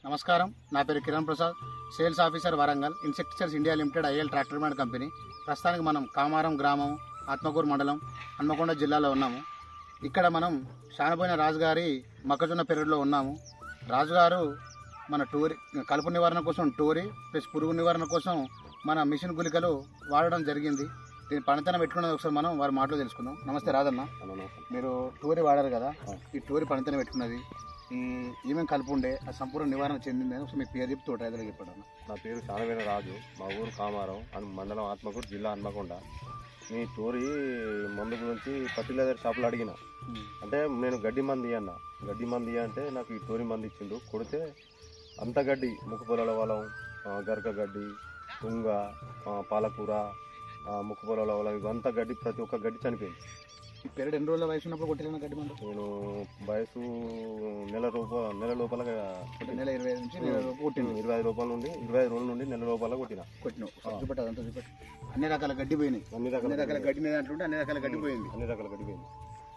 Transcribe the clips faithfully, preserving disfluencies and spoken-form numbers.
నమస్కారం, నా పేరు Kiran Prasad, sales officer Warangal, insecticides India limited IL tractor brand company. ప్రస్తుతానికి మనం కామారం గ్రామం, ఆత్మకూరు మండలం, హన్మకొండ జిల్లాలో ఉన్నాము. ఇక్కడ మనం శానబోయిన రాజుగారి మొక్కజొన్న పెరడులో ఉన్నాము. రాజుగారు మన టోరీ కలుపు నివారణ కోసం టోరీ ప్లస్ పురుగు నివారణ కోసం మన మిషన్ గుళికలు వాడడం జరిగింది. దీని పనితనం పెట్టుకున్నది ఒకసారి మనం వారి మాటలో తెలుసుకుందాం. నమస్తే రాజన్న, మీరు టోరీ వాడారు కదా, ఈ టోరీ పనితనం పెట్టుకున్నది ఈ ఏమేమి కలుపు ఉండే ఆ సంపూర్ణ నివారణ చెందింది అని మీ పేరు చెప్తూ రైతులకు చెప్పాడు. నా పేరు శానబోయిన రాజు, మా ఊరు కామారం, మండలం ఆత్మకూరు, జిల్లా హన్మకొండ. మీ టోరీ మందు గురించి ఫర్టిలైజర్ షాపులో అడిగిన, అంటే నేను గడ్డి మంది అన్న గడ్డి మంది అంటే నాకు ఈ టోరీ మంది ఇచ్చిండు. కొడితే అంత గడ్డి, ముక్కు పొలాల వలం, గరక గడ్డి, తుంగ, పాలకూర, ముక్కు పొలాల వలం, ఇవంతా గడ్డి, ప్రతి ఒక్క గడ్డి చనిపోయింది. ఈ పెరడు ఎన్ని రోజుల వయసు ఉన్నప్పుడు కొట్టిన గడ్డి మందు? నేను వయసు నెల రూప నెల లోపల నెల ఇరవై ఐదు నుంచి నెల రూపాయలు కొట్టిన ఇరవై ఐదు రూపాయల నుండి ఇరవై ఐదు రోజుల నుండి నెల రూపాయల కొట్టిన కొట్టిన చూపెట్టు, అదంతా చూపెట్టు. అన్ని రకాల గడ్డి పోయినాయి, అన్ని రకాల అన్ని రకాల గడ్డి మీద అంటుంటే అన్ని రకాల గడ్డి పోయింది, అన్ని రకాల గడ్డి పోయింది.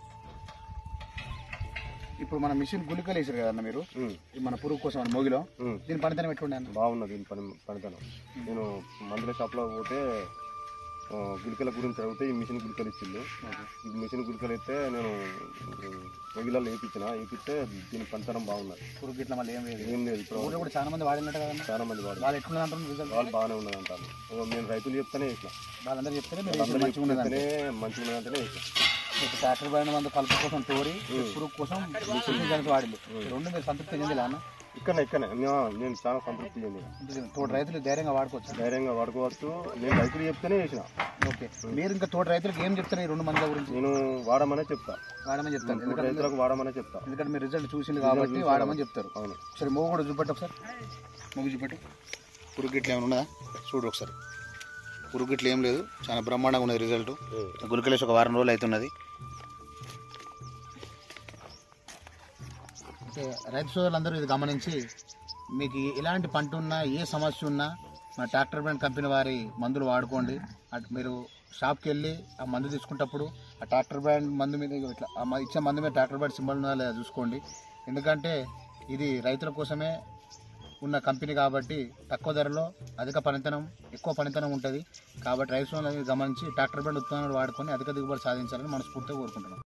ఇప్పుడు మన మిషన్ గుళికలు వేసారు కదన్న మీరు, మన పురుగు కోసం మోగిలో, దీని పనితనం ఎట్లుండే అన్న? బాగున్నది దీని పని పనితనం. నేను మందుల షాప్లో పోతే గుళికల గురించి అడిగితే ఈ మిషన్ గుళికలు ఇచ్చిండు. ఈ మిషన్ గుళికలు అయితే నేను మొగిలలో వేయించిన వేపిస్తే దీని పనితనం బాగున్నది. పురుగు ఇట్లా మళ్ళీ ఏం లేదు, ఏం లేదు. ఇప్పుడు కూడా చాలా మంది వాడినట్టు కదా, చాలా మంది వాడు వాళ్ళు ఎట్లున్నది అంటారు, వాళ్ళు బాగానే ఉన్నది అంటారు. నేను రైతులు చెప్తానే వేసిన, వాళ్ళందరూ చెప్తేనే మంచిగా ఉన్నదంటేనే మంచిగా ఉన్నదంటేనే వేసిన. ట్రాక్టర్ బ్రాండ్ మందు కలుపు కోసం టోరీ, పురుగు కోసం వాడింది. రెండు మీరు సంతృప్తి చెందిలా అన్న? ఇక్కడ ఇక్కడ నేను చాలా సంతృప్తి చెందిన. తోటి రైతులు ధైర్యంగా వాడుకోవచ్చు, ధైర్యంగా వాడుకోవచ్చు. నేను రైతులు చెప్తేనే వేసిన. ఓకే, మీరు ఇంకా తోటి రైతులకు ఏం చెప్తారు ఈ రెండు మందుల గురించి? నేను వాడమనే చెప్తా, వాడమని చెప్తాను, రైతులకు వాడమనే చెప్తా. ఎందుకంటే మీరు రిజల్ట్ చూసింది కాబట్టి వాడమని చెప్తారు. అవును. ఒకసారి మూగు కూడా చూపెట్టు, ఒకసారి మూగు చూపెట్టు. పురుగు గిట్ల ఏమైనా ఉన్నదా చూడు ఒకసారి. పురుగు గిట్ల ఏం లేదు, చాలా బ్రహ్మాండంగా ఉన్నది రిజల్ట్. గుళికలేసి ఒక వారం రోజులు అవుతున్నది. రైతు సోదరులందరూ ఇది గమనించి మీకు ఎలాంటి పంట ఉన్నా, ఏ సమస్య ఉన్నా మన ట్రాక్టర్ బ్రాండ్ కంపెనీ వారి మందులు వాడుకోండి. అటు మీరు షాప్కి వెళ్ళి ఆ మందు తీసుకునేటప్పుడు ఆ ట్రాక్టర్ బ్రాండ్ మందు మీద ఇట్లా ఇచ్చే మందు మీద ట్రాక్టర్ బ్రాండ్ సింబల్ ఉన్నదా లేదా చూసుకోండి. ఎందుకంటే ఇది రైతుల కోసమే ఉన్న కంపెనీ కాబట్టి తక్కువ ధరలో అధిక పనితనం, ఎక్కువ పనితనం ఉంటుంది. కాబట్టి రైతు సోదరులు గమనించి ట్రాక్టర్ బ్రాండ్ ఉత్పన్నాలు వాడుకొని అధిక దిగుబడి సాధించాలని మనస్ఫూర్తిగా కోరుకుంటున్నాం.